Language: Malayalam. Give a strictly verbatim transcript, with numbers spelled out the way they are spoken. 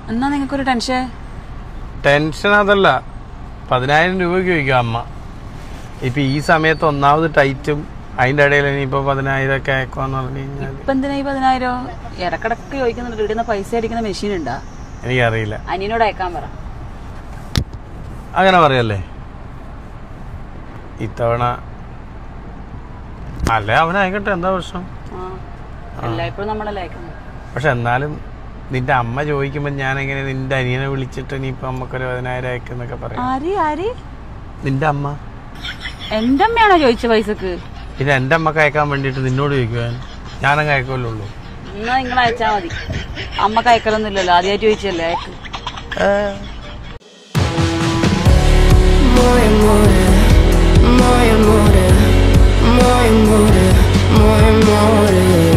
എന്നാ നിങ്ങൾക്കൊരു ടെൻഷൻ? ടെൻഷൻ അതല്ല, പതിനായിരം രൂപയ്ക്ക് ചോദിക്കും അമ്മ. ഇപ്പൊ ഈ സമയത്ത് ഒന്നാമത് ടൈറ്റും, അതിന്റെ ഇടയിൽ ഇനിയിപ്പോ പതിനായിരം ഒക്കെ അയക്കുവാന്ന് പറഞ്ഞു കഴിഞ്ഞാൽ ഇപ്പൊ എന്തിനാ ഈ പതിനായിരം? ഇടക്കിടക്ക് ചോദിക്കുന്നുണ്ട്. ഇടുന്ന പൈസ അടിക്കുന്ന മെഷീൻ ഉണ്ടാ? എനിക്കറിയില്ല. അനിയനോട് അയക്കാൻ പറ. അങ്ങനെ പറയല്ലേ ഇത്തവണ? അല്ലേ അവനായിക്കട്ടെ, എന്താ പ്രശ്നം? എല്ലായ്പ്പോഴും നമ്മളല്ലേ അയക്കുന്നത്. പക്ഷെ എന്നാലും നിന്റെ അമ്മ ചോദിക്കുമ്പോ ഞാൻ എങ്ങനെ നിന്റെ അനിയനെ വിളിച്ചിട്ട് ഇനിയിപ്പൊ അമ്മക്കൊരു പതിനായിരം അയക്കുന്നൊക്കെ പറയാം? ആര് ആര്? നിന്റെ അമ്മ. എന്റെ അമ്മയാണോ ചോദിച്ച പൈസക്ക്? പിന്നെ എന്റെ അമ്മക്ക് അയക്കാൻ വേണ്ടിട്ട് നിന്നോട് ചോദിക്കുവാൻ? ഞാനങ്ങ് അയക്കുമല്ലോ. എന്നാ നിങ്ങൾ അയച്ചാ മതി. അമ്മക്ക് അയക്കലൊന്നുമില്ലല്ലോ, ആദ്യമായിട്ട് ചോദിച്ചല്ലേ അയക്ക്. More amore, more amore, more amore, more amore.